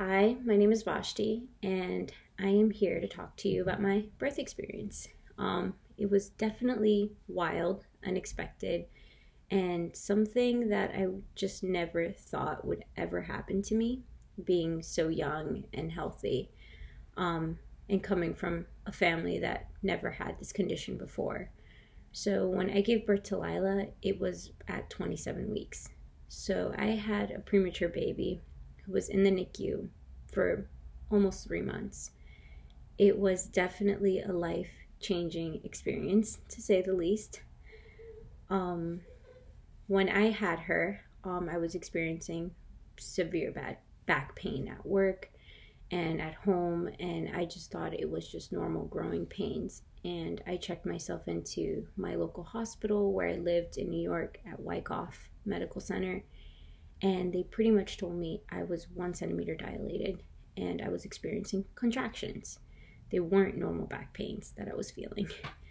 Hi, my name is Vashti, and I am here to talk to you about my birth experience. It was definitely wild, unexpected, and something that I just never thought would ever happen to me, being so young and healthy, and coming from a family that never had this condition before. So when I gave birth to Lila, it was at 27 weeks. So I had a premature baby who was in the NICU for almost 3 months. It was definitely a life-changing experience, to say the least. When I had her, I was experiencing severe bad back pain at work and at home, and I just thought it was just normal growing pains. And I checked myself into my local hospital where I lived in New York at Wyckoff Medical Center, and they pretty much told me I was 1 centimeter dilated and I was experiencing contractions. They weren't normal back pains that I was feeling.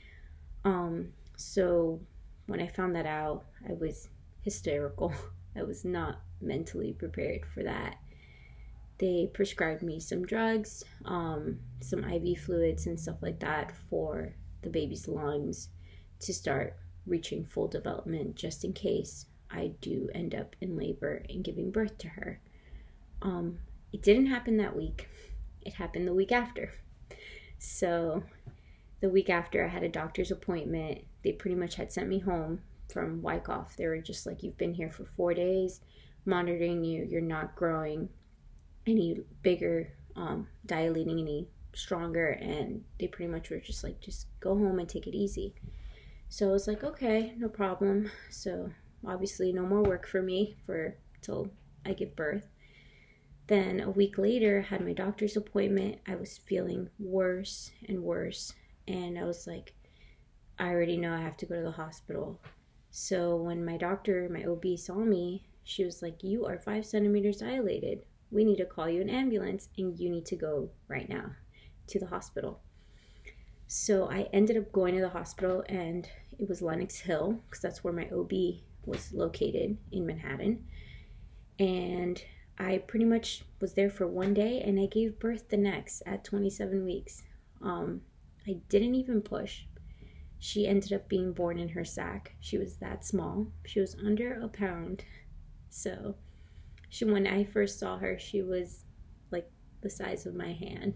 So when I found that out, I was hysterical. I was not mentally prepared for that. They prescribed me some drugs, some IV fluids and stuff like that for the baby's lungs to start reaching full development, just in case I do end up in labor and giving birth to her. It didn't happen that week. It happened the week after. So the week after, I had a doctor's appointment. They pretty much had sent me home from Wyckoff. They were just like, you've been here for 4 days, monitoring you. You're not growing any bigger, dilating any stronger. And they pretty much were just like, just go home and take it easy. So I was like, okay, no problem. So obviously no more work for me till I give birth. Then a week later, I had my doctor's appointment. I was feeling worse and worse. And I was like, I already know I have to go to the hospital. So when my doctor, my OB, saw me, she was like, you are 5 centimeters dilated. We need to call you an ambulance and you need to go right now to the hospital. So I ended up going to the hospital, and it was Lenox Hill, because that's where my OB was located in Manhattan. And I pretty much was there for 1 day, and I gave birth the next at 27 weeks. I didn't even push. She ended up being born in her sac. She was that small. She was under a pound. So when I first saw her, she was like the size of my hand.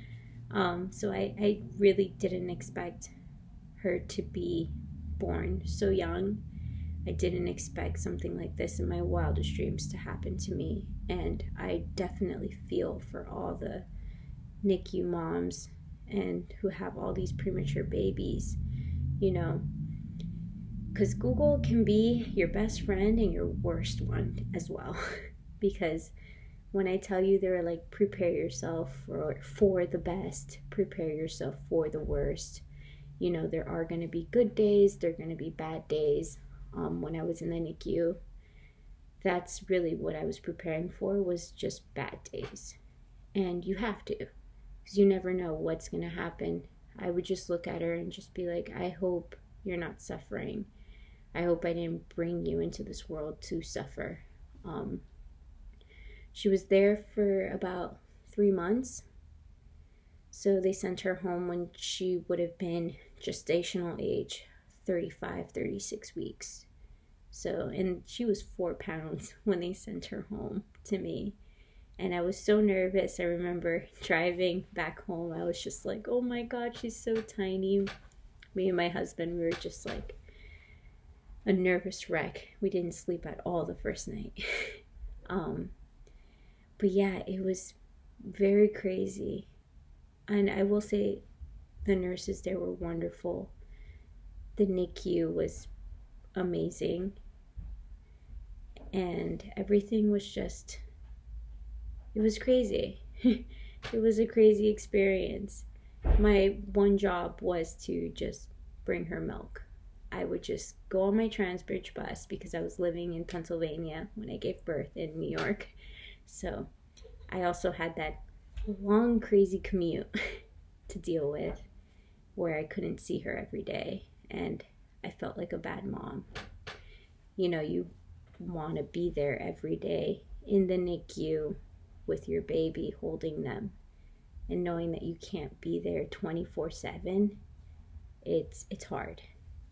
So I really didn't expect her to be born so young. I didn't expect something like this in my wildest dreams to happen to me. And I definitely feel for all the NICU moms and who have all these premature babies, because Google can be your best friend and your worst one as well. Because when I tell you, they're like, prepare yourself for the best, prepare yourself for the worst. There are going to be good days, there are going to be bad days. When I was in the NICU, that's really what I was preparing for, was just bad days. And you have to, because you never know what's going to happen. I would just look at her and just be like, I hope you're not suffering. I hope I didn't bring you into this world to suffer. She was there for about 3 months. So they sent her home when she would have been gestational age, 35, 36 weeks. So, and she was 4 pounds when they sent her home to me. And I was so nervous. I remember driving back home. I was just like, oh my God, she's so tiny. Me and my husband, we were just like a nervous wreck. We didn't sleep at all the first night. But yeah, it was very crazy. And I will say the nurses there were wonderful. The NICU was amazing. And everything was just, it was crazy. It was a crazy experience. My one job was to just bring her milk. I would just go on my Transbridge bus, because I was living in Pennsylvania when I gave birth in New York. So I also had that long, crazy commute to deal with, where I couldn't see her every day. And I felt like a bad mom. You want to be there every day in the NICU with your baby, holding them, and knowing that you can't be there 24/7, it's hard.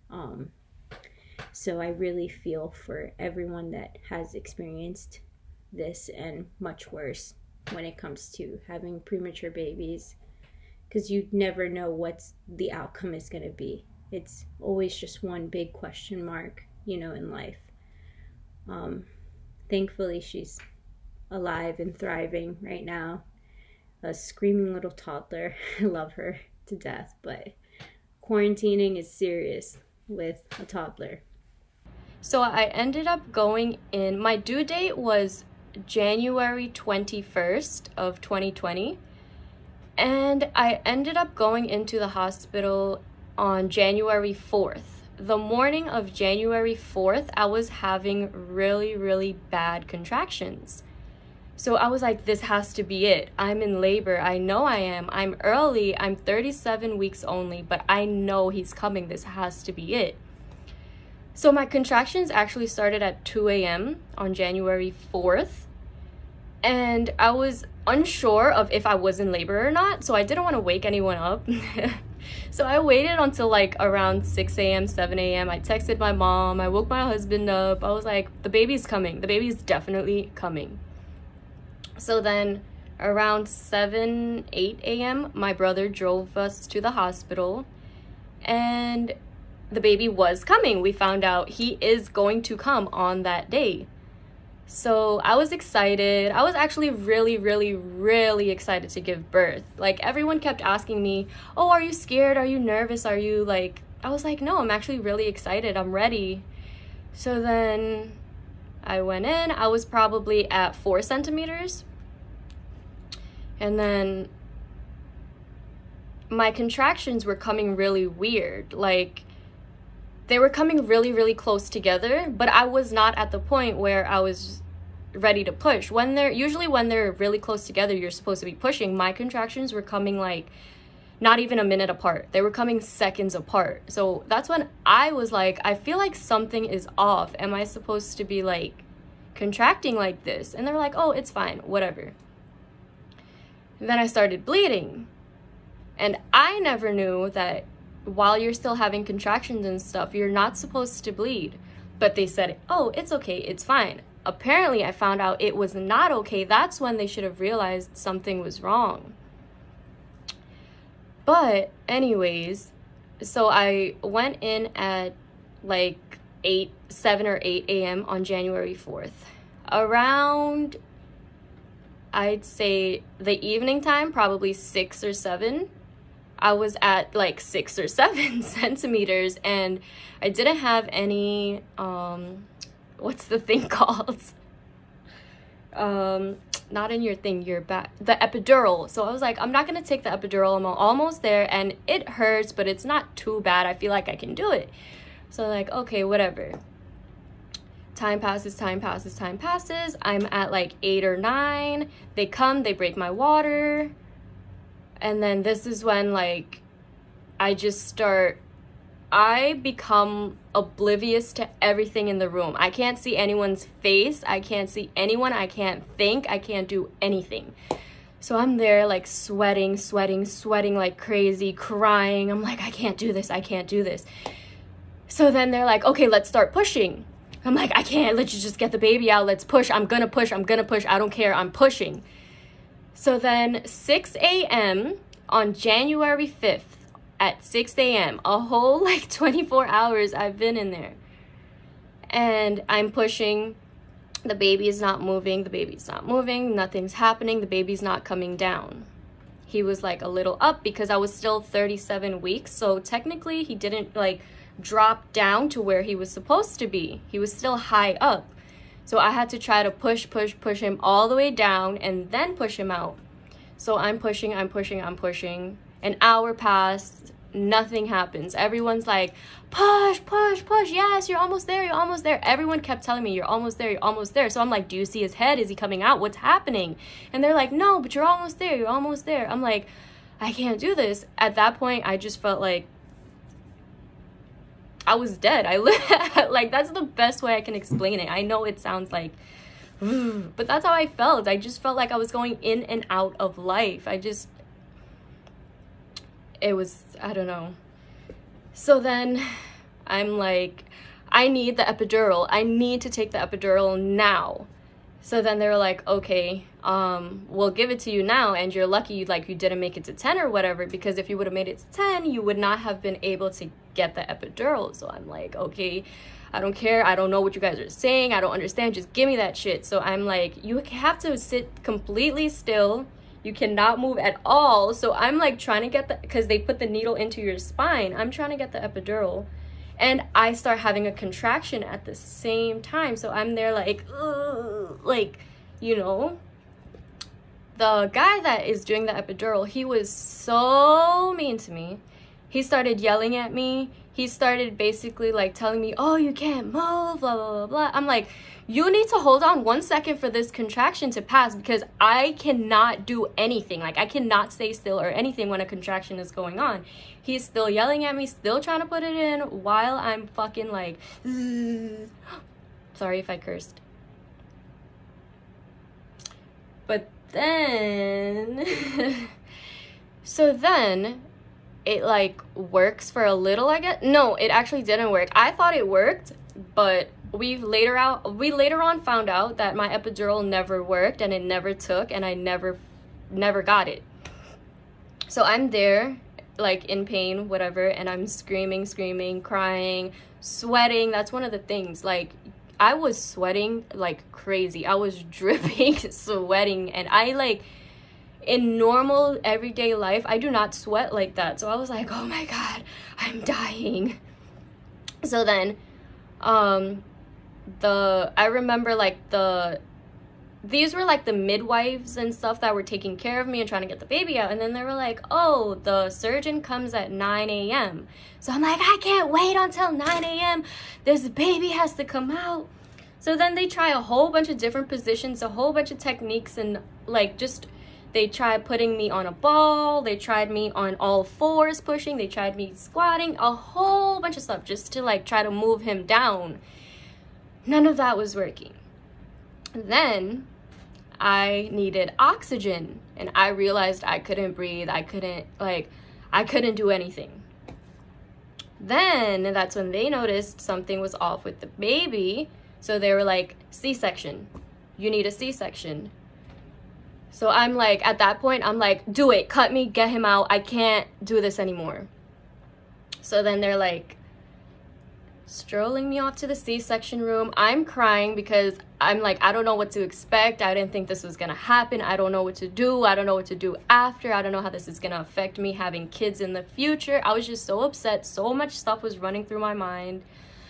So I really feel for everyone that has experienced this and much worse when it comes to having premature babies, because you never know what the outcome is going to be. It's always just one big question mark, in life. Thankfully, she's alive and thriving right now. A screaming little toddler. I love her to death, but quarantining is serious with a toddler. So I ended up going in, my due date was January 21st of 2020, and I ended up going into the hospital on January 4th. The morning of January 4th, I was having really, really bad contractions. So I was like, this has to be it. I'm in labor. I know I am. I'm early. I'm 37 weeks only, but I know he's coming. This has to be it. So my contractions actually started at 2 a.m. on January 4th. And I was unsure of if I was in labor or not, so I didn't want to wake anyone up. So I waited until like around 6 a.m., 7 a.m. I texted my mom. I woke my husband up. I was like, the baby's coming. The baby's definitely coming. So then around 7, 8 a.m., my brother drove us to the hospital, and the baby was coming. We found out he is going to come on that day. So I was excited. I was actually really, really, really excited to give birth. Like, everyone kept asking me, oh, are you scared? Are you nervous? Are you like, I was like, no, I'm actually really excited. I'm ready. So then I went in. I was probably at 4 centimeters. And then my contractions were coming really weird. Like, they were coming really, really close together, but I was not at the point where I was ready to push. Usually when they're really close together, you're supposed to be pushing. My contractions were coming like not even a minute apart. They were coming seconds apart. So that's when I was like, I feel like something is off. Am I supposed to be like contracting like this? And they're like, oh, it's fine, whatever. And then I started bleeding. And I never knew that while you're still having contractions and stuff, you're not supposed to bleed. But they said, oh, it's okay, it's fine. Apparently, I found out it was not okay. That's when they should have realized something was wrong. But anyways, so I went in at like 7 or 8 a.m. on January 4th. Around, I'd say the evening time, probably 6 or 7, I was at like 6 or 7 centimeters, and I didn't have any, what's the thing called? Not in your thing, your back, the epidural. So I was like, I'm not gonna take the epidural. I'm almost there, and it hurts, but it's not too bad. I feel like I can do it. So like, okay, whatever. Time passes, time passes, time passes. I'm at like 8 or 9. They come, they break my water. And then this is when like I become oblivious to everything in the room. I can't see anyone's face. I can't see anyone. I can't think. I can't do anything. So I'm there like sweating like crazy, crying. I'm like, I can't do this. I can't do this. So then they're like, okay, let's start pushing. I'm like, I can't. Let's just get the baby out. Let's push. I'm gonna push. I'm gonna push. I don't care. I'm pushing. So then 6 a.m. on January 5th, at 6 a.m., a whole like 24 hours I've been in there. And I'm pushing. The baby is not moving. The baby's not moving. Nothing's happening. The baby's not coming down. He was like a little up because I was still 37 weeks. So technically he didn't like drop down to where he was supposed to be. He was still high up. So I had to try to push him all the way down and then push him out. So I'm pushing. An hour passed, nothing happens. Everyone's like, push, yes, you're almost there. Everyone kept telling me, you're almost there. So I'm like, do you see his head? Is he coming out? What's happening? And they're like, no, but you're almost there. I'm like, I can't do this. At that point, I just felt like I was dead. Like, that's the best way I can explain it. I know it sounds like But that's how I felt. I just felt like I was going in and out of life. It was, I don't know. So then I'm like, I need the epidural. I need to take the epidural now. So then they were like, okay, we'll give it to you now, and you're lucky like you didn't make it to 10 or whatever, because if you would have made it to 10, you would not have been able to get the epidural. So I'm like, okay, I don't care. I don't know what you guys are saying. I don't understand. Just give me that shit. So I'm like, you have to sit completely still. You cannot move at all. So I'm like trying to get because they put the needle into your spine. I'm trying to get the epidural. And I start having a contraction at the same time. So I'm there like, ugh, like, you know. The guy that is doing the epidural, he was so mean to me. He started yelling at me. He started basically like telling me, oh, you can't move, blah, blah, blah, blah. I'm like, you need to hold on 1 second for this contraction to pass, because I cannot do anything. Like, I cannot stay still or anything when a contraction is going on. He's still yelling at me, still trying to put it in while I'm fucking like, sorry if I cursed. But then, so then it like works for a little, I guess. No, it actually didn't work. I thought it worked, but we later on found out that my epidural never worked, and it never took, and I never got it. So I'm there like in pain, whatever, and I'm screaming, crying, sweating. That's one of the things. Like, I was sweating like crazy. I was dripping, sweating, and I like, in normal everyday life, I do not sweat like that. So I was like, oh my God, I'm dying. So then, I remember like these were like the midwives and stuff that were taking care of me and trying to get the baby out. And then they were like, oh, the surgeon comes at 9 a.m. So I'm like, I can't wait until 9 a.m. This baby has to come out. So then they try a whole bunch of different positions, a whole bunch of techniques, and like just, they tried putting me on a ball. They tried me on all fours pushing. They tried me squatting, a whole bunch of stuff just to like try to move him down. None of that was working. Then I needed oxygen, and I realized I couldn't breathe. I couldn't do anything. Then that's when they noticed something was off with the baby. So they were like, C-section. You need a C-section. So I'm like, at that point, I'm like, do it. Cut me, get him out. I can't do this anymore. So then they're like strolling me off to the C-section room. I'm crying because I'm like, I don't know what to expect. I didn't think this was gonna happen. I don't know what to do. I don't know what to do after. I don't know how this is gonna affect me having kids in the future. I was just so upset. So much stuff was running through my mind.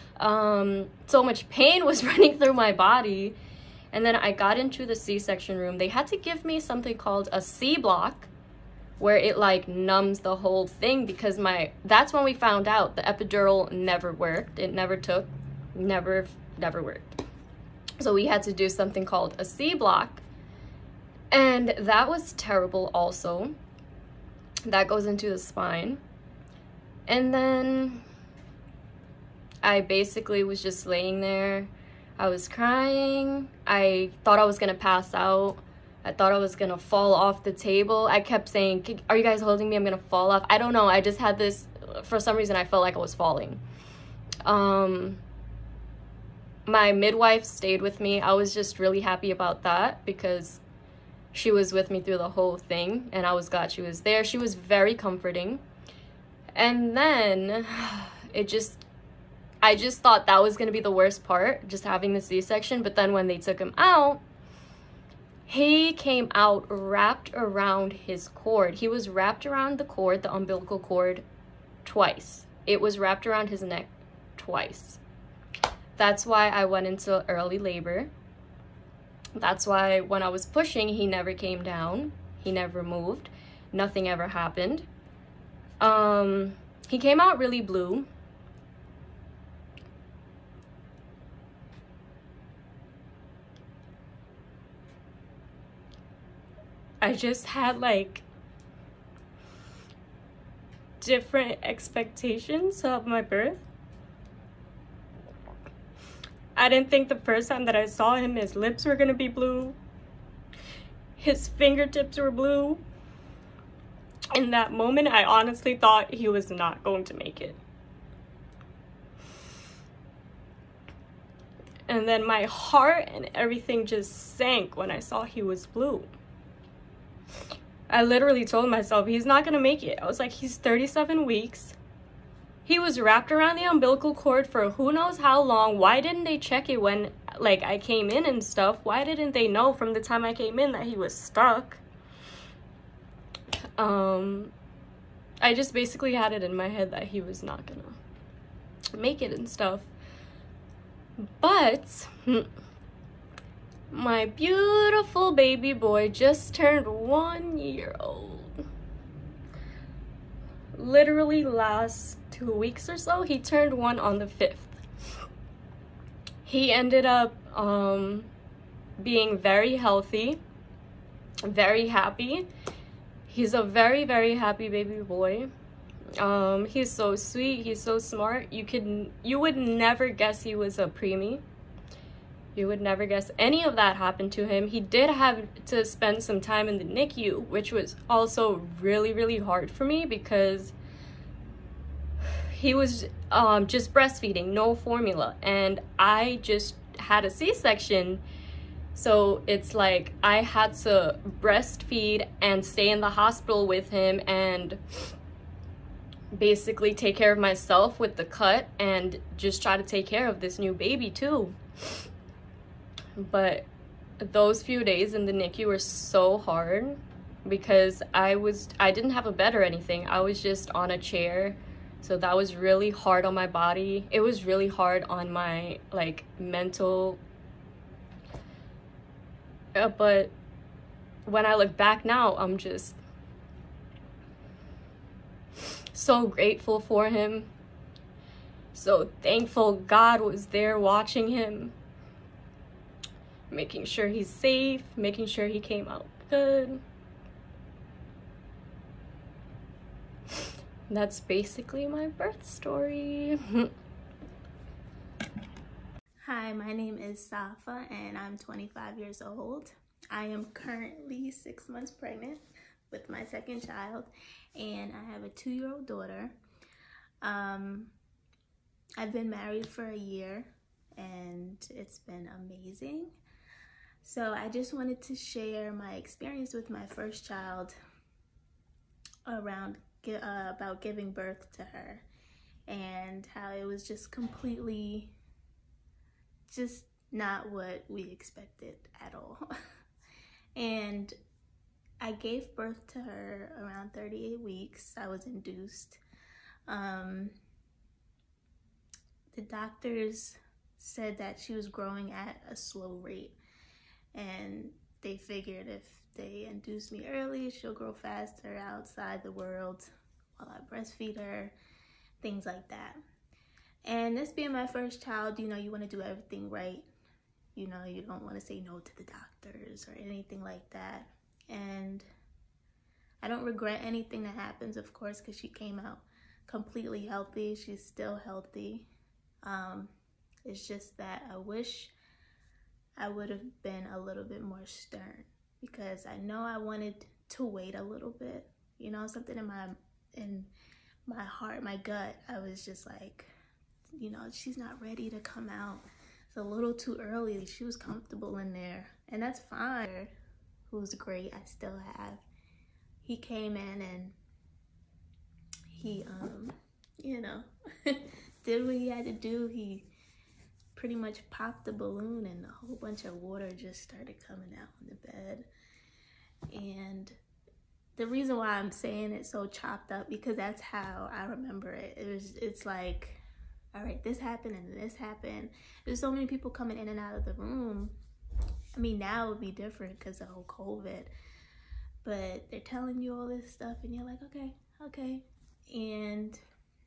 So much pain was running through my body. And then I got into the C-section room. They had to give me something called a C-block, where it like numbs the whole thing, because that's when we found out the epidural never worked. It never took, never worked. So we had to do something called a C-block, and that was terrible also. That goes into the spine. And then I basically was just laying there. I was crying. I thought I was gonna pass out. I thought I was gonna fall off the table. I kept saying, are you guys holding me? I'm gonna fall off. I don't know. I just had this, for some reason I felt like I was falling. My midwife stayed with me. I was just really happy about that, because she was with me through the whole thing, and I was glad she was there. She was very comforting. And then I just thought that was gonna be the worst part, just having the C-section. But then when they took him out, he came out wrapped around his cord. He was wrapped around the cord, the umbilical cord, twice. It was wrapped around his neck twice. That's why I went into early labor. That's why when I was pushing, he never came down. He never moved. Nothing ever happened. He came out really blue. I just had like different expectations of my birth. I didn't think the first time that I saw him, his lips were gonna be blue. His fingertips were blue. In that moment, I honestly thought he was not going to make it. And then my heart and everything just sank when I saw he was blue. I literally told myself, he's not gonna make it. I was like, he's 37 weeks. He was wrapped around the umbilical cord for who knows how long. Why didn't they check it when, like, I came in and stuff? Why didn't they know from the time I came in that he was stuck? I just basically had it in my head that he was not gonna make it and stuff. But my beautiful baby boy just turned 1 year old. Literally last 2 weeks or so, he turned 1 on the 5th. He ended up being very healthy, very happy. He's a very, very happy baby boy. He's so sweet, he's so smart. You would never guess he was a preemie. You would never guess any of that happened to him. He did have to spend some time in the NICU, which was also really, really hard for me because he was just breastfeeding, no formula. And I just had a C-section. So it's like I had to breastfeed and stay in the hospital with him and basically take care of myself with the cut and just try to take care of this new baby too. But those few days in the NICU were so hard because I didn't have a bed or anything. I was just on a chair. So that was really hard on my body. It was really hard on my like mental. But when I look back now, I'm just so grateful for him. So thankful God was there watching him, making sure he's safe, making sure he came out good. That's basically my birth story. Hi, my name is Safa and I'm 25 years old. I am currently 6 months pregnant with my second child and I have a 2-year-old daughter. I've been married for a year and it's been amazing. So I just wanted to share my experience with my first child about giving birth to her and how it was just completely just not what we expected at all. And I gave birth to her around 38 weeks. I was induced. The doctors said that she was growing at a slow rate and they figured if they induced me early, she'll grow faster outside the world while I breastfeed her, things like that. And this being my first child, you know, you want to do everything right. You know, you don't want to say no to the doctors or anything like that. And I don't regret anything that happens, of course, because she came out completely healthy. She's still healthy. It's just that I wish I would have been a little bit more stern because I know I wanted to wait a little bit. You know, something in my heart, my gut, I was just like, you know, she's not ready to come out. It's a little too early. She was comfortable in there, and that's fine. Who's great, I still have. He came in and he, you know, did what he had to do. He pretty much popped the balloon and a whole bunch of water just started coming out in the bed. And the reason why I'm saying it so chopped up, because that's how I remember it. It's like, all right, this happened and this happened. There's so many people coming in and out of the room. I mean, now it would be different because of the whole COVID. But they're telling you all this stuff and you're like, okay. And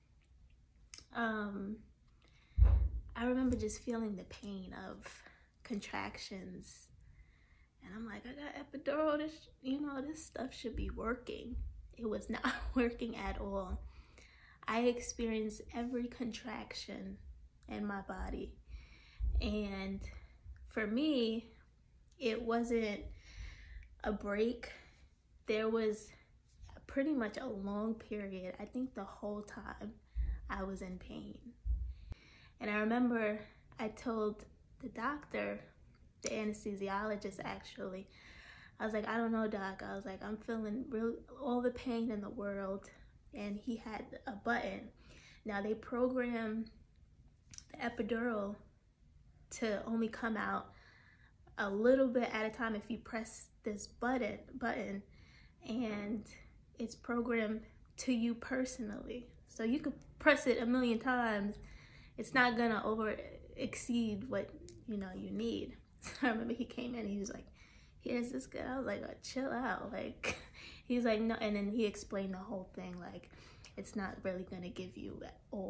I remember just feeling the pain of contractions. And I'm like, I got epidural, this stuff should be working. It was not working at all. I experienced every contraction in my body. And for me, it wasn't a break. There was pretty much a long period, I think the whole time I was in pain. And I remember I told the doctor, the anesthesiologist actually, I was like, I don't know, doc. I was like, I'm feeling all the pain in the world. And he had a button. Now they program the epidural to only come out a little bit at a time if you press this button, and it's programmed to you personally. So you could press it a million times. It's not gonna exceed what you need. So I remember he came in and he was like, here's this guy. I was like, oh, chill out. Like, he's like, no. And then he explained the whole thing. Like, it's not really going to give you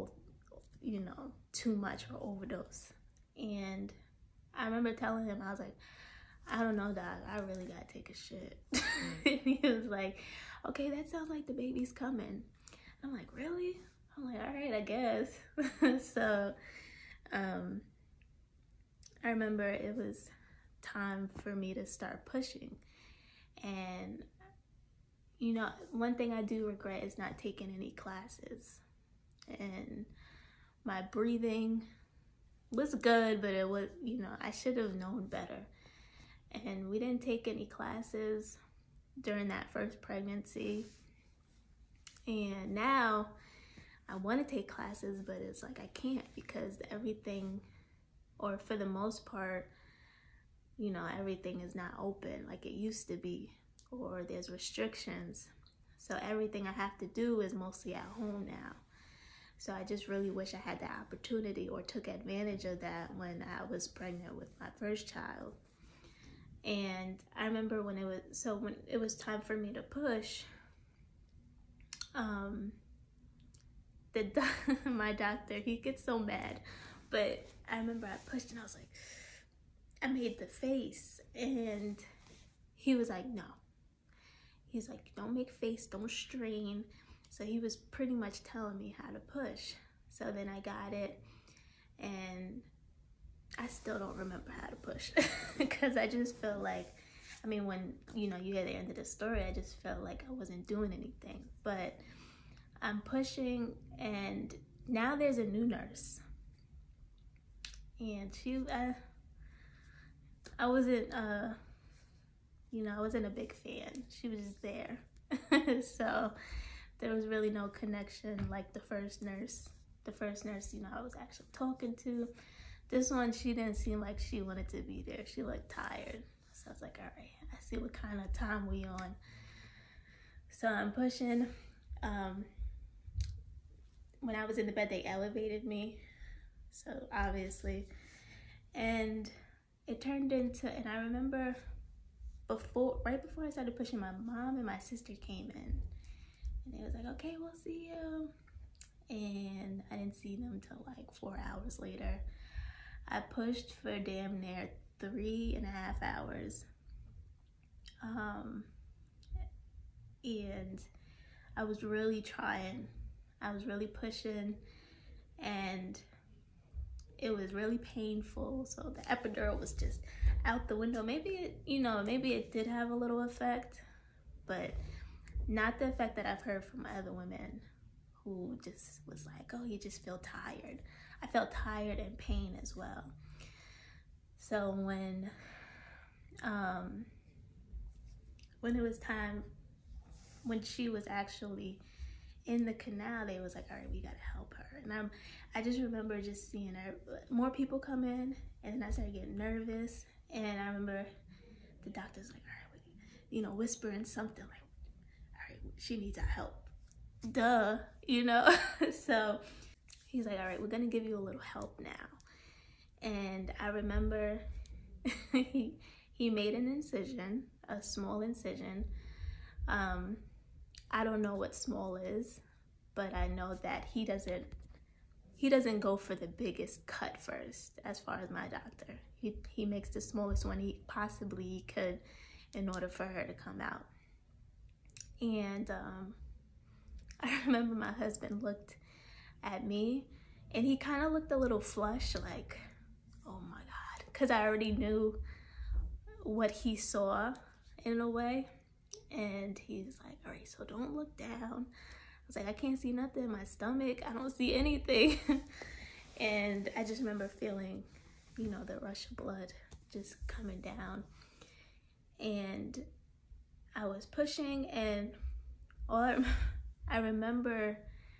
too much or overdose. And I remember telling him, I was like, I don't know, doc. I really got to take a shit. And he was like, okay, that sounds like the baby's coming. I'm like, really? I'm like, all right, I guess. So I remember it was time for me to start pushing. And one thing I do regret is not taking any classes. And my breathing was good, but it was, I should have known better. And we didn't take any classes during that first pregnancy. And now I want to take classes, but it's like I can't, because everything, or for the most part, everything is not open like it used to be, or there's restrictions. So everything I have to do is mostly at home now. So I just really wish I had the opportunity or took advantage of that when I was pregnant with my first child. And I remember when it was time for me to push, my doctor, he gets so mad, but I remember I pushed and I was like, I made the face, and he was like, no. He's like, don't make face, don't strain. So he was pretty much telling me how to push. So then I got it, and I still don't remember how to push because I just feel like, when, you hear the end of the story, I just felt like I wasn't doing anything. But I'm pushing, and now there's a new nurse. And I wasn't I wasn't a big fan. She was just there. So there was really no connection like the first nurse. The first nurse, I was actually talking to. This one, she didn't seem like she wanted to be there. She looked tired. So I was like, all right, I see what kind of time we on. So I'm pushing. When I was in the bed, they elevated me. So obviously, and it turned into, and I remember right before I started pushing, my mom and my sister came in, and they was like, okay, we'll see you. And I didn't see them till like 4 hours later. I pushed for damn near 3.5 hours. And I was really trying. I was really pushing, and it was really painful. So the epidural was just out the window. Maybe it did have a little effect, but not the effect that I've heard from other women who just was like, oh, you just feel tired. I felt tired and pain as well. So when it was time, when she was actually in the canal, they was like, all right, we gotta help her. And I just remember just seeing her, more people come in, and then I started getting nervous. And I remember the doctor's like, all right, whispering something like, all right, she needs our help. Duh, So he's like, all right, we're gonna give you a little help now. And I remember he made an incision, a small incision. I don't know what small is, but I know that he doesn't go for the biggest cut first, as far as my doctor. He makes the smallest one he possibly could in order for her to come out. And I remember my husband looked at me, and he kind of looked a little flushed, like, oh my because I already knew what he saw in a way. And he's like, all right, so don't look down. I was like, I can't see nothing in my stomach. I don't see anything. And I just remember feeling, you know, the rush of blood just coming down. And I was pushing, and I remember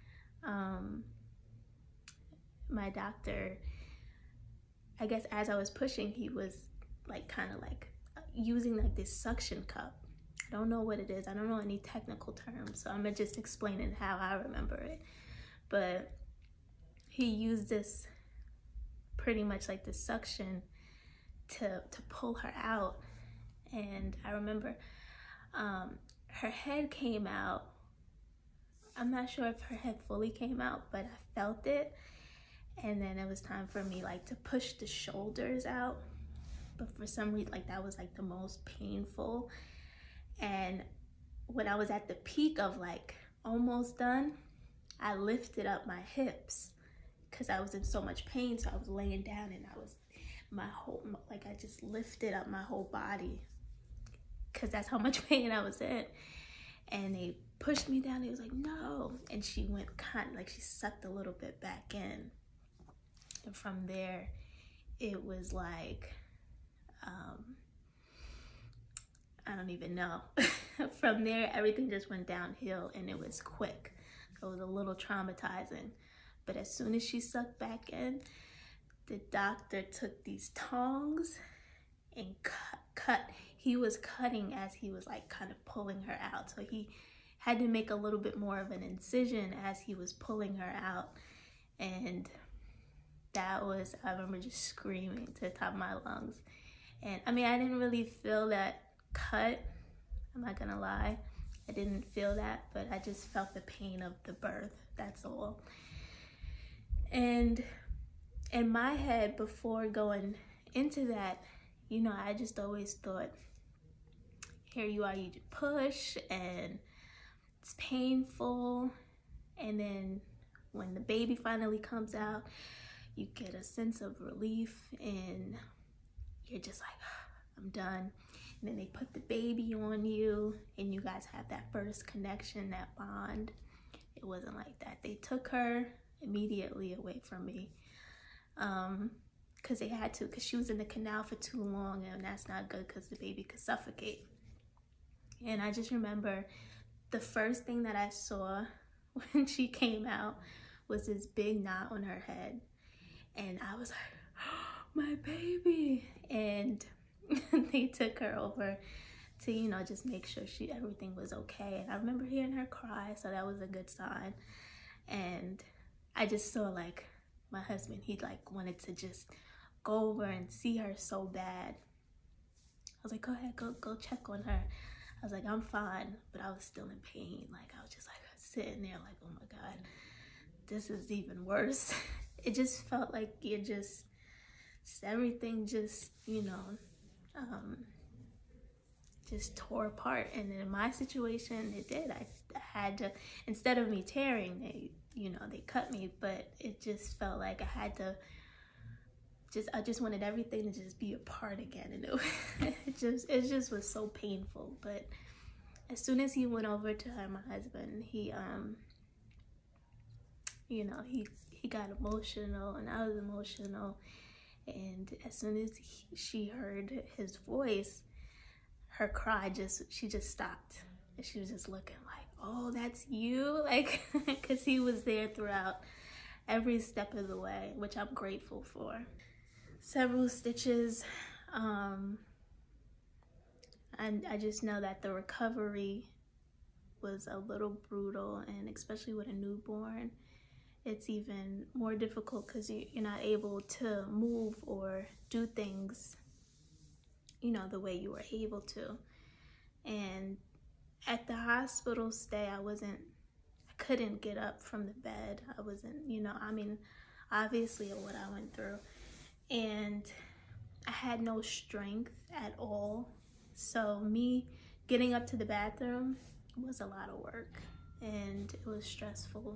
my doctor, I guess as I was pushing, he was like kind of like using like this suction cup. I don't know what it is. I don't know any technical terms, so I'm gonna just explaining how I remember it. But he used this pretty much like this suction to pull her out. And I remember her head came out. I'm not sure if her head fully came out, but I felt it. And then it was time for me like to push the shoulders out. But for some reason, like that was like the most painful. And when I was at the peak of like almost done, I lifted up my hips because I was in so much pain. So I was laying down, and I just lifted up my whole body because that's how much pain I was in. And they pushed me down. He was like, no. And she went kind of like, she sucked a little bit back in. And from there, it was like, I don't even know. From there, everything just went downhill, and it was quick. It was a little traumatizing. But as soon as she sucked back in, the doctor took these tongs and cut. He was cutting as he was like kind of pulling her out. So he had to make a little bit more of an incision as he was pulling her out. And that was, I remember just screaming to the top of my lungs. And I mean, I didn't really feel that cut. I'm not gonna lie. I didn't feel that, but I just felt the pain of the birth. That's all. And in my head, before going into that, you know, I just always thought, here you are, you push, and it's painful. And then when the baby finally comes out, you get a sense of relief, and you're just like, I'm done. And then they put the baby on you, and you guys have that first connection, that bond. It wasn't like that. They took her immediately away from me. Because they had to, because she was in the canal for too long, and that's not good because the baby could suffocate. And I just remember the first thing that I saw when she came out was this big knot on her head. And I was like, oh, my baby. And they took her over to, you know, just make sure everything was okay. And I remember hearing her cry, so that was a good sign. And I just saw like my husband, he like wanted to just go over and see her so bad. I was like, go ahead, go check on her. I was like, I'm fine, but I was still in pain. Like, I was just like sitting there like, oh my God, this is even worse. It just felt like everything just, you know, just tore apart. And in my situation, it did. I had to, instead of me tearing, they cut me, but it just felt like I had to I just wanted everything to just be apart again. And it just was so painful. But as soon as he went over to her, my husband, he got emotional, and I was emotional. And as soon as she heard his voice, her cry she just stopped. And she was just looking like, oh, that's you? Like, because he was there throughout every step of the way, which I'm grateful for. Several stitches, and I just know that the recovery was a little brutal, and especially with a newborn, it's even more difficult because you're not able to move or do things, you know, the way you were able to. And at the hospital stay, I couldn't get up from the bed. I wasn't, obviously what I went through. And I had no strength at all. So me getting up to the bathroom was a lot of work, and it was stressful.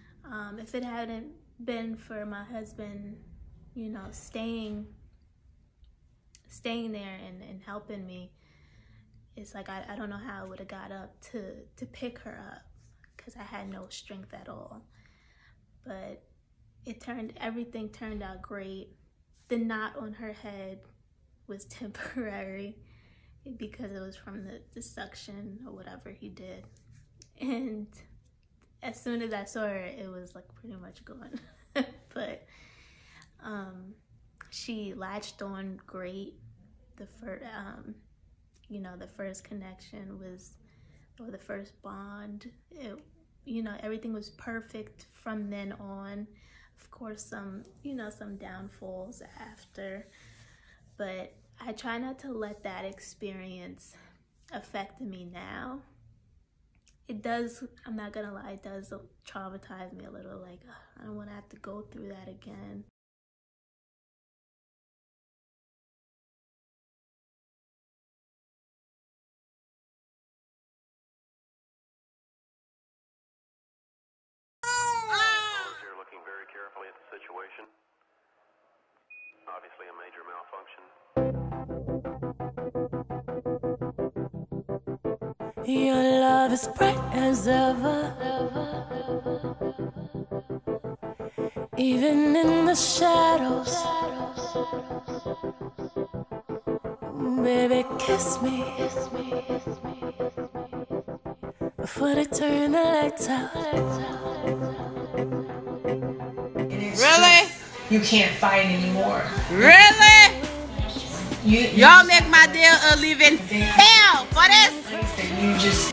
If it hadn't been for my husband, staying staying there and helping me, it's like I don't know how I would have got up to pick her up because I had no strength at all. But everything turned out great. The knot on her head was temporary because it was from the suction or whatever he did. And as soon as I saw her, it was like pretty much gone. But she latched on great. The first connection was, or the first bond, everything was perfect from then on. Of course, some downfalls after, but I try not to let that experience affect me now. It does, I'm not gonna lie, it does traumatize me a little, like, I don't wanna have to go through that again. You're looking very carefully at the situation. Obviously a major malfunction. Your love is bright as ever, even in the shadows. Baby, kiss me before they turn the lights out. Really? You can't fight anymore. Really? Y'all make my day a living hell for this? You just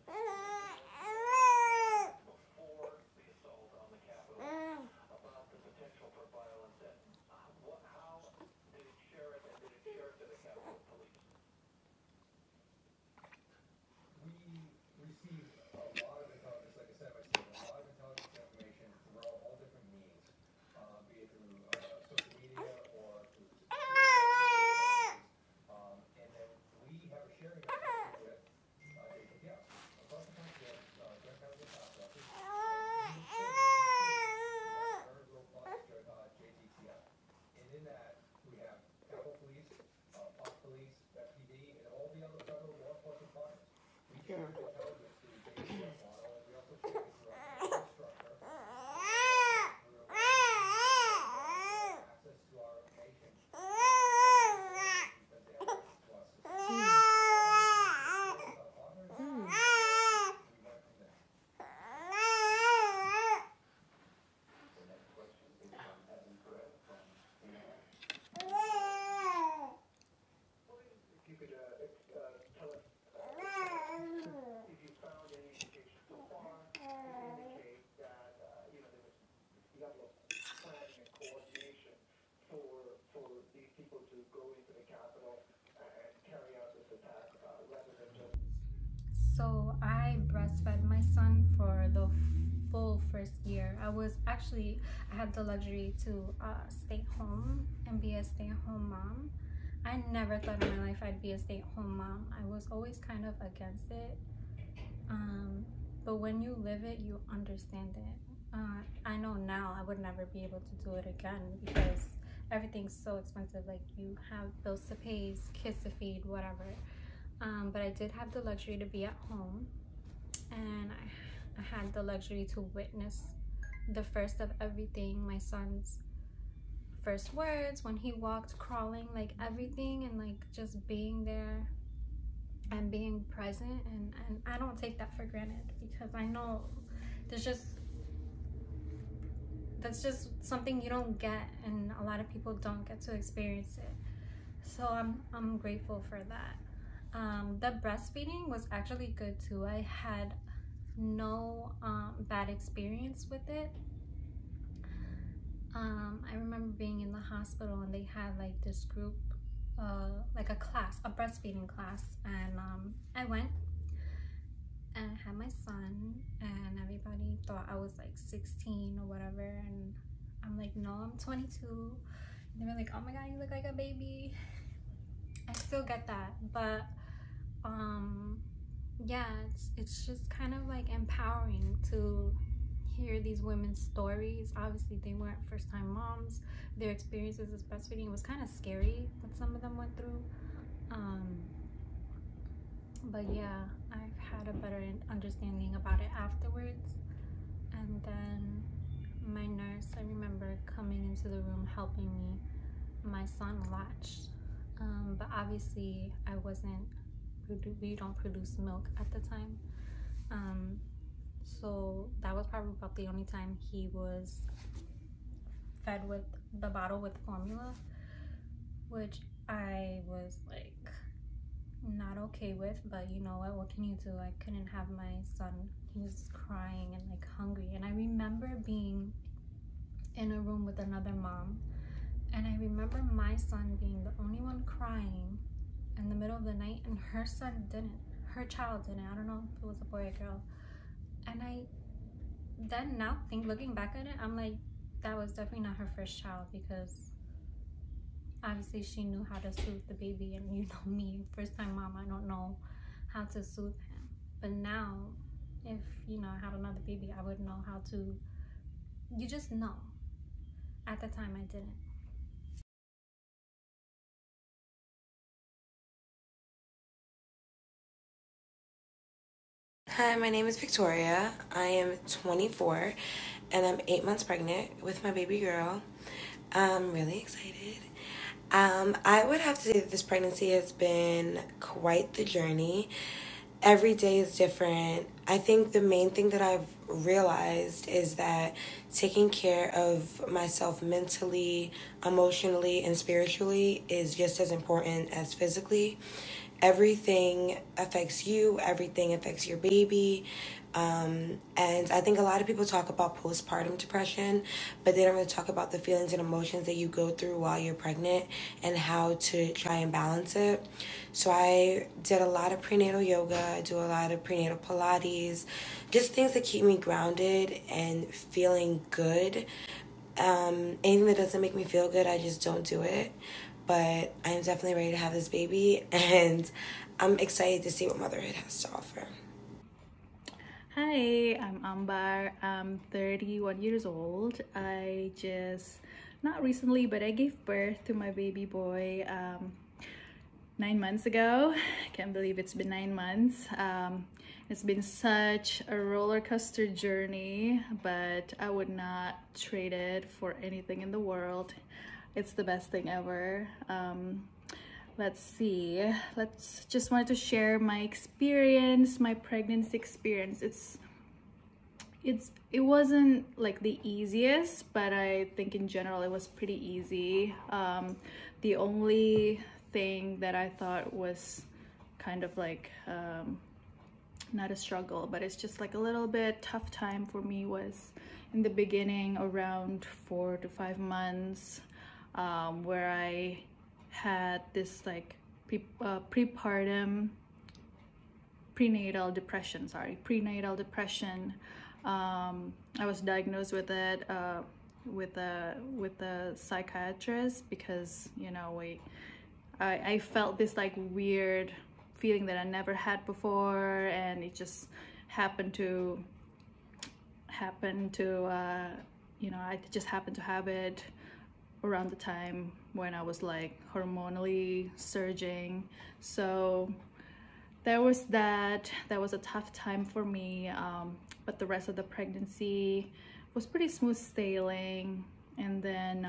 So I breastfed my son for the full first year. I had the luxury to stay home and be a stay-at-home mom. I never thought in my life I'd be a stay-at-home mom. I was always kind of against it. But when you live it, you understand it. I know now I would never be able to do it again because everything's so expensive. Like, you have bills to pay, kids to feed, whatever. But I did have the luxury to be at home, and I had the luxury to witness the first of everything, my son's first words, when he walked, crawling, like everything, and like just being there and being present. And I don't take that for granted because I know that's just something you don't get, and a lot of people don't get to experience it. So I'm grateful for that. The breastfeeding was actually good too. I had no bad experience with it. I remember being in the hospital and they had like this group, like a class, a breastfeeding class, and I went and I had my son, and everybody thought I was like 16 or whatever, and I'm like, no, I'm 22. And they were like, oh my god, you look like a baby. I still get that, but yeah, it's just kind of like empowering to hear these women's stories. Obviously they weren't first-time moms. Their experiences as breastfeeding was kind of scary what some of them went through. But yeah, I've had a better understanding about it afterwards. And then my nurse, I remember coming into the room helping me. My son latched, but obviously we don't produce milk at the time. So that was probably about the only time he was fed with the bottle with formula, which I was like not okay with, but you know what can you do? I couldn't have my son, he was crying and like hungry. And I remember being in a room with another mom, and I remember my son being the only one crying in the middle of the night, and her son didn't, her child didn't. I don't know if it was a boy or girl. And I then now looking back at it, I'm like, that was definitely not her first child, because obviously she knew how to soothe the baby, and you know me, first time mom, I don't know how to soothe him. But now, if you know I had another baby, I would know how to. You just know. At the time I didn't. Hi, my name is Victoria. I am 24 and I'm 8 months pregnant with my baby girl. I'm really excited. I would have to say that this pregnancy has been quite the journey. Every day is different. I think the main thing that I've realized is that taking care of myself mentally, emotionally, and spiritually is just as important as physically. Everything affects you, everything affects your baby. And I think a lot of people talk about postpartum depression, but they don't really talk about the feelings and emotions that you go through while you're pregnant and how to try and balance it. So I did a lot of prenatal yoga, I do a lot of prenatal Pilates, just things that keep me grounded and feeling good. Anything that doesn't make me feel good, I just don't do it. But I'm definitely ready to have this baby, and I'm excited to see what motherhood has to offer. Hi, I'm Ambar. I'm 31 years old. I just, not recently, but I gave birth to my baby boy 9 months ago. I can't believe it's been 9 months. It's been such a roller coaster journey, but I would not trade it for anything in the world. It's the best thing ever. Let's see. Just wanted to share my experience, my pregnancy experience. It wasn't like the easiest, but I think in general it was pretty easy. The only thing that I thought was kind of like not a struggle, but it's just like a little bit tough time for me was in the beginning, around 4 to 5 months. Where I had this like prenatal depression. I was diagnosed with it with a psychiatrist because, you know, I felt this like weird feeling that I never had before, and it just happened to you know, I just happened to have it around the time when I was like hormonally surging. So there was that was a tough time for me, but the rest of the pregnancy was pretty smooth sailing. And then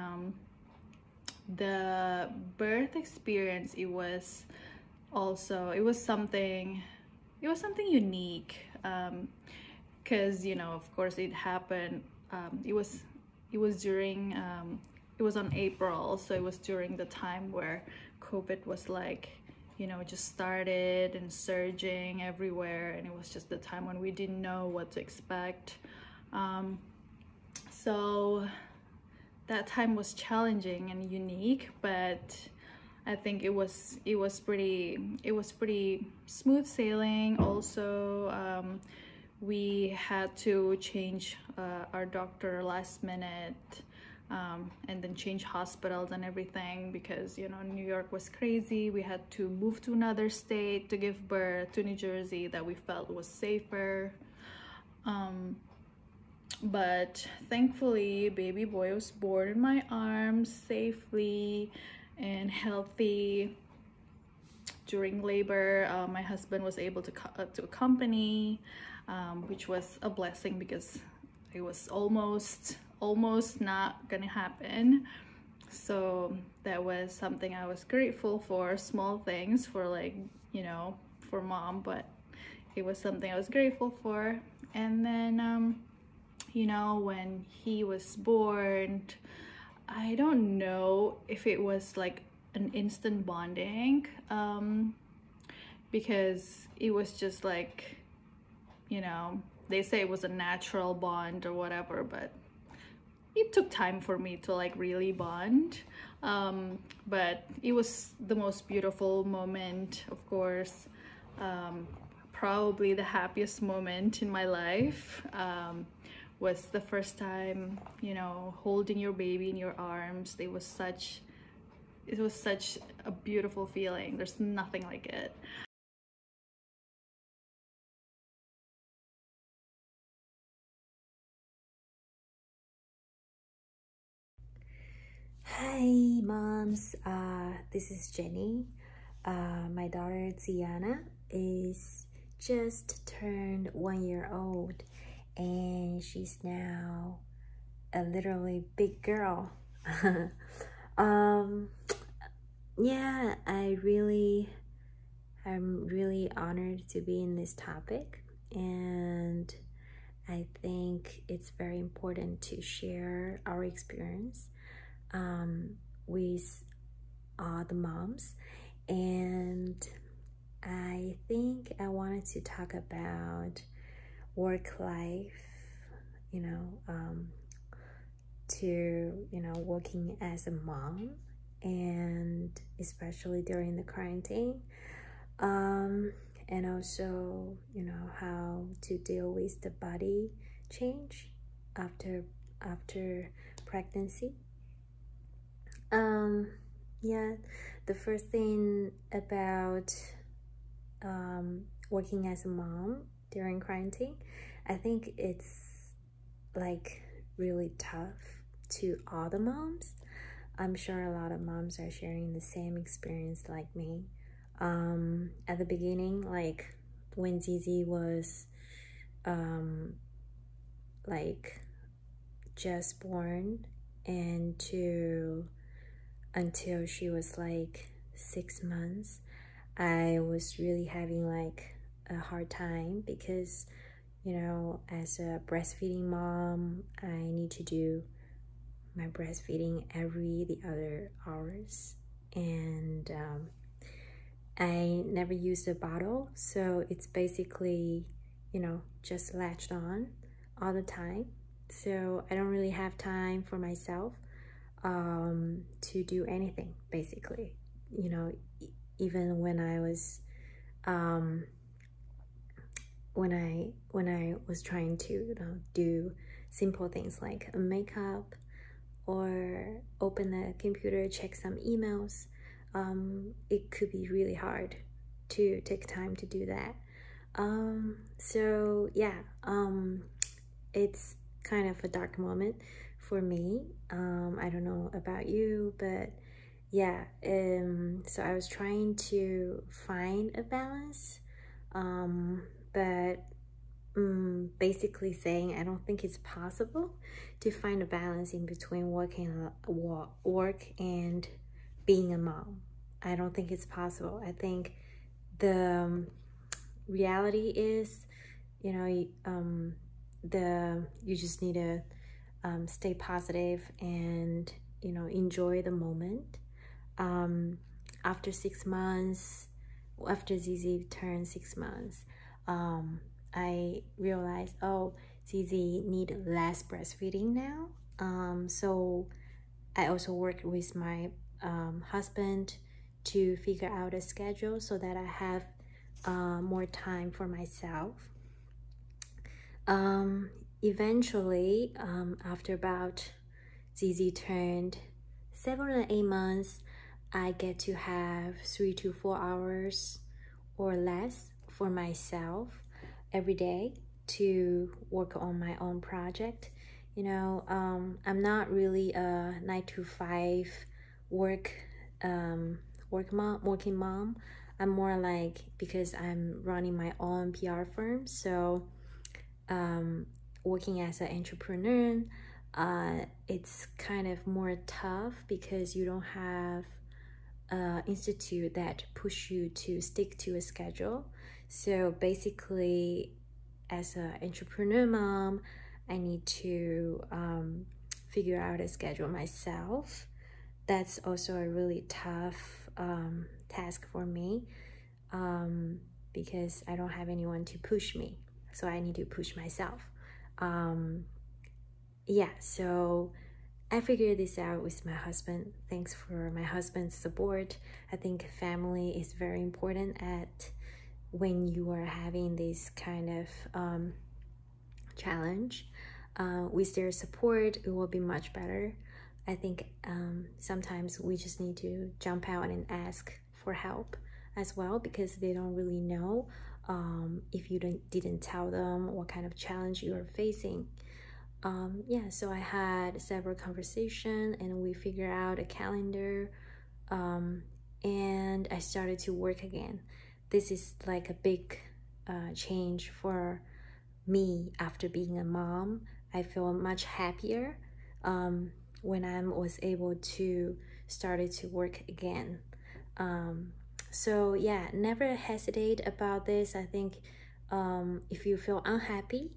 the birth experience, it was something unique, because, you know, of course it happened, it was during it was on April, so it was during the time where COVID was like, you know, just started and surging everywhere, and it was just the time when we didn't know what to expect. So that time was challenging and unique, but I think it was pretty smooth sailing. Also, we had to change our doctor last minute. And then change hospitals and everything because, you know, New York was crazy. We had to move to another state to give birth, to New Jersey, that we felt was safer. but thankfully baby boy was born in my arms safely and healthy. During labor, my husband was able to accompany, which was a blessing because it was almost not gonna happen. So that was something I was grateful for. Small things for, like, you know, for mom, but it was something I was grateful for. And then you know, when he was born, I don't know if it was like an instant bonding, because it was just like, you know, they say it was a natural bond or whatever, but it took time for me to like really bond. But it was the most beautiful moment, of course. Probably the happiest moment in my life was the first time, you know, holding your baby in your arms. It was such a beautiful feeling. There's nothing like it. Hi moms, this is Jenny. My daughter Tiana is just turned 1 year old, and she's now a literally big girl. Yeah, I'm really honored to be in this topic, and I think it's very important to share our experience with the moms. And I think I wanted to talk about work life, you know, working as a mom, and especially during the quarantine, and also, you know, how to deal with the body change after pregnancy. Yeah, the first thing about working as a mom during quarantine, I think it's like really tough to all the moms. I'm sure a lot of moms are sharing the same experience like me. At the beginning, like when Zizi was like just born, and until she was like 6 months, I was really having like a hard time because, you know, as a breastfeeding mom, I need to do my breastfeeding every the other hours, and I never used a bottle, so it's basically, you know, just latched on all the time. So I don't really have time for myself to do anything, basically. You know, even when I was when I was trying to, you know, do simple things like makeup or open the computer, check some emails, it could be really hard to take time to do that. So yeah, it's kind of a dark moment for me. I don't know about you, but yeah, so I was trying to find a balance, but basically saying I don't think it's possible to find a balance in between work and being a mom. I don't think it's possible. I think the reality is, you know, you just need to stay positive and, you know, enjoy the moment. After 6 months, after Zizi turned 6 months, I realized, oh, Zizi need less breastfeeding now. So I also worked with my husband to figure out a schedule so that I have more time for myself. Eventually, after about Zizi turned 7 or 8 months, I get to have 3 to 4 hours or less for myself every day to work on my own project. You know, I'm not really a 9-to-5 working mom. I'm more like, because I'm running my own PR firm, so working as an entrepreneur, it's kind of more tough because you don't have an institute that push you to stick to a schedule. So basically, as an entrepreneur mom, I need to figure out a schedule myself. That's also a really tough task for me because I don't have anyone to push me. So I need to push myself. Yeah, so I figured this out with my husband. Thanks for my husband's support. I think family is very important when you are having this kind of challenge. With their support, it will be much better. I think sometimes we just need to jump out and ask for help as well, because they don't really know if you didn't tell them what kind of challenge you are facing. Yeah, so I had several conversations and we figured out a calendar, and I started to work again. This is like a big change for me after being a mom. I feel much happier when I was able to start to work again. So yeah, never hesitate about this. I think if you feel unhappy,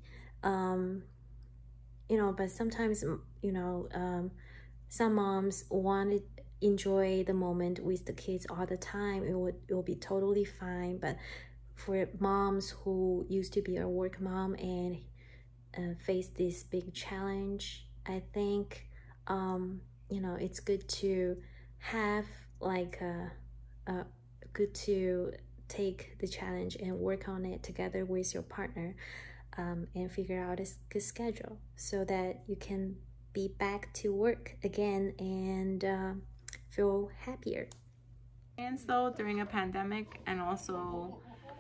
you know, but sometimes, you know, some moms want to enjoy the moment with the kids all the time. It will be totally fine. But for moms who used to be a work mom and face this big challenge, I think you know, it's good to have like good to take the challenge and work on it together with your partner, and figure out a good schedule so that you can be back to work again and feel happier. And so during a pandemic, and also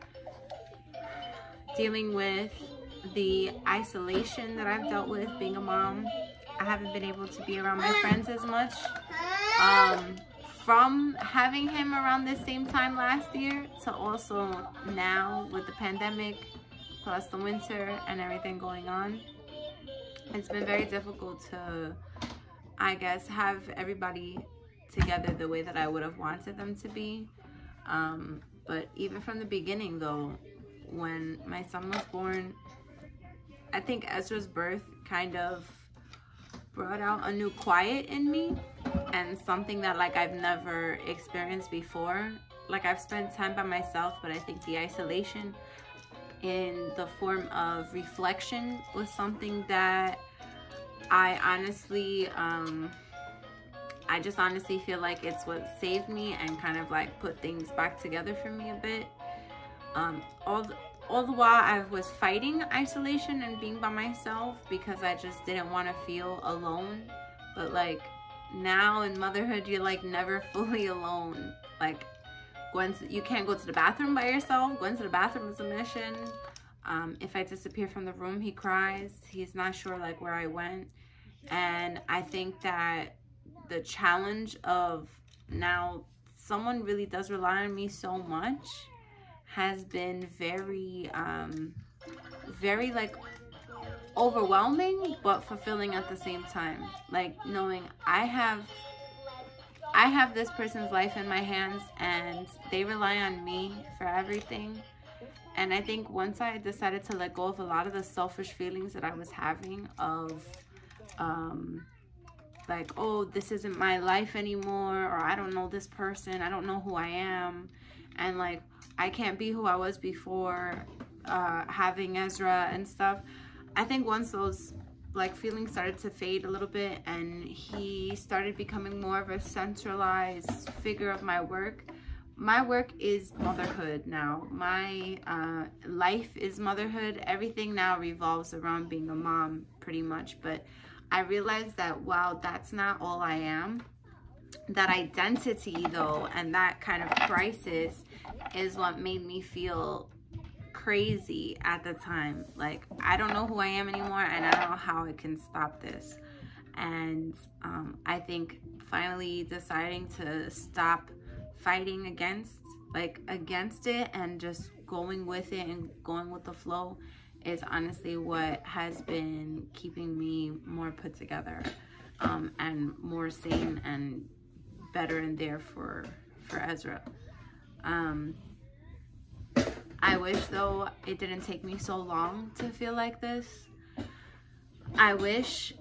dealing with the isolation that I've dealt with being a mom, I haven't been able to be around my friends as much. From having him around the same time last year to also now with the pandemic plus the winter and everything going on, it's been very difficult to, I guess, have everybody together the way that I would have wanted them to be. But even from the beginning though, when my son was born, I think Ezra's birth kind of brought out a new quiet in me, and something that like I've never experienced before. Like, I've spent time by myself, but I think the isolation in the form of reflection was something that I honestly I just honestly feel like it's what saved me and kind of like put things back together for me a bit. All the while I was fighting isolation and being by myself because I just didn't want to feel alone. But like now in motherhood, you're like never fully alone. Like, you can't go to the bathroom by yourself. Going to the bathroom is a mission. If I disappear from the room, he cries. He's not sure like where I went. And I think that the challenge of now someone really does rely on me so much has been very very like overwhelming but fulfilling at the same time. Like knowing I have this person's life in my hands and they rely on me for everything. And I think once I decided to let go of a lot of the selfish feelings that I was having of like, oh, this isn't my life anymore, or I don't know this person, I don't know who I am, and like I can't be who I was before having Ezra and stuff. I think once those like feelings started to fade a little bit and he started becoming more of a centralized figure of my work is motherhood now. My life is motherhood. Everything now revolves around being a mom pretty much. But I realized that, wow, that's not all I am. That identity though, and that kind of crisis is what made me feel crazy at the time. Like, I don't know who I am anymore, and I don't know how I can stop this. And I think finally deciding to stop fighting against it and just going with it and going with the flow is honestly what has been keeping me more put together, and more sane and better in there for Ezra. I wish though it didn't take me so long to feel like this. I wish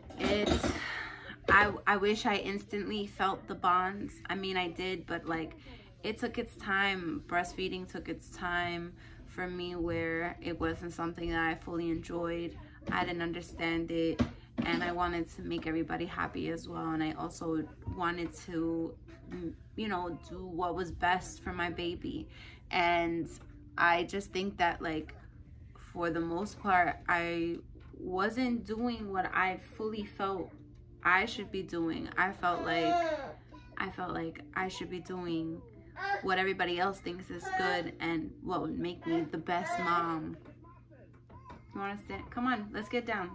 I instantly felt the bonds. I mean, I did, but like, it took its time. Breastfeeding took its time for me, where it wasn't something that I fully enjoyed. I didn't understand it, and I wanted to make everybody happy as well. And I also wanted to, you know, do what was best for my baby. And I just think that, like, for the most part, I wasn't doing what I fully felt I should be doing. I felt like I should be doing what everybody else thinks is good and what would make me the best mom. You want to stand? Come on, let's get down.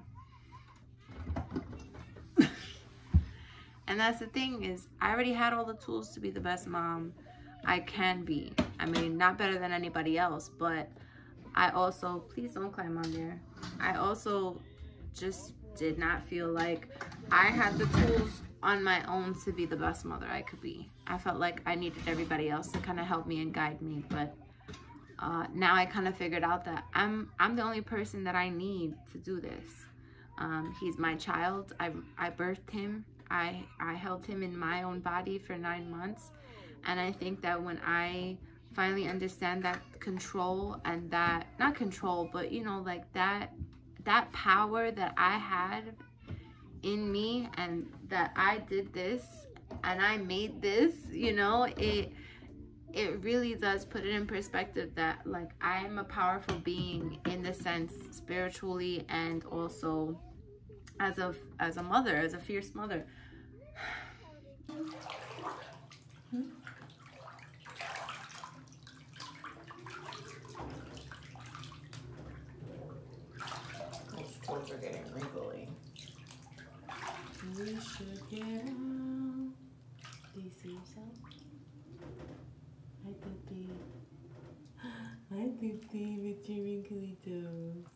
And that's the thing, is I already had all the tools to be the best mom I can be. I mean, not better than anybody else, but I also, please don't climb on there. I also just did not feel like I had the tools on my own to be the best mother I could be. I felt like I needed everybody else to kind of help me and guide me, but now I kind of figured out that I'm the only person that I need to do this. He's my child. I birthed him. I held him in my own body for 9 months, and I think that when I finally understand that control, and that, not control, but you know, like that power that I had in me, and that I did this and I made this, you know, it really does put it in perspective that, like, I am a powerful being in the sense, spiritually, and also as a mother, as a fierce mother. Those toes are getting wrinkly. We should get out. Do you see yourself? Hi, Tutti. Hi, Tutti, with your wrinkly toes.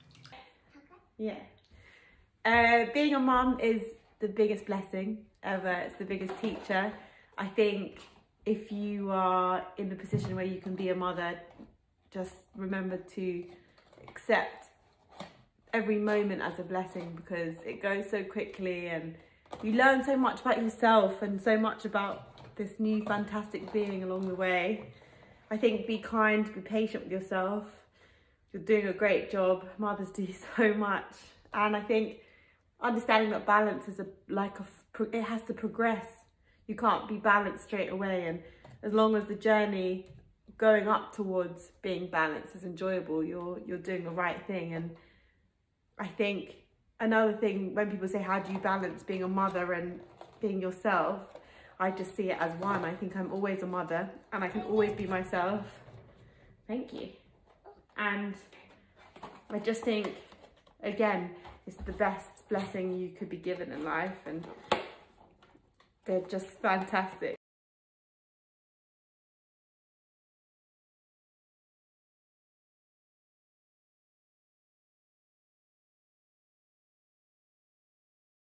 Yeah. Being a mom is the biggest blessing ever. It's the biggest teacher. I think if you are in the position where you can be a mother, just remember to accept every moment as a blessing, because it goes so quickly and you learn so much about yourself and so much about this new fantastic being along the way. I think be kind, be patient with yourself. You're doing a great job. Mothers do so much. And I think understanding that balance is it has to progress. You can't be balanced straight away. And as long as the journey going up towards being balanced is enjoyable, you're doing the right thing. And I think another thing, when people say, how do you balance being a mother and being yourself? I just see it as one. I think I'm always a mother and I can always be myself. Thank you. And I just think, again, it's the best blessing you could be given in life, and they're just fantastic.